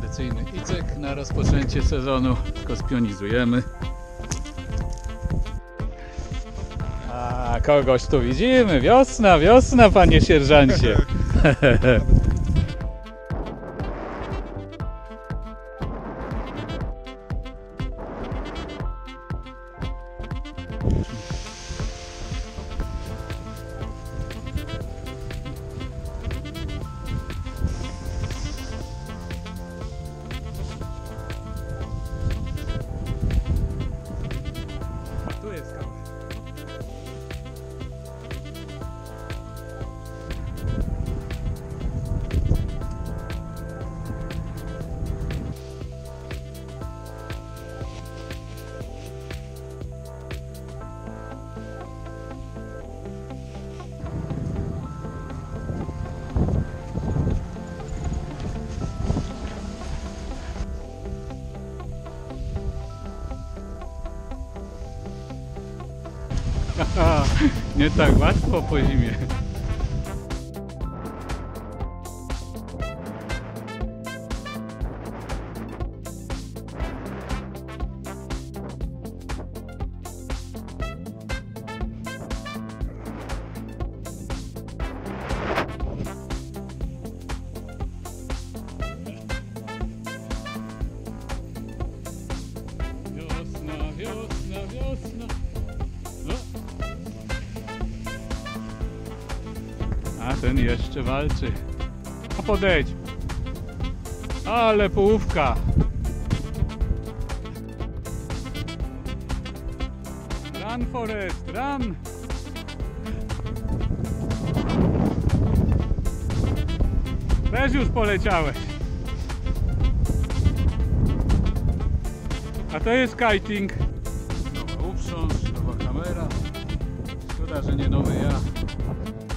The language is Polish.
tradycyjny icek na rozpoczęcie sezonu, tylko spionizujemy. A kogoś tu widzimy, wiosna, wiosna, panie sierżancie. Tu jest kawałek. Haha, nie tak łatwo po zimie. Wiosna, wiosna, wiosna. A ten jeszcze walczy. A podejdź. Ale połówka. Run Forest, run. Też już poleciałeś. A to jest kiting. Nowa uprząż, nowa kamera. Szkoda, że nie nowy ja.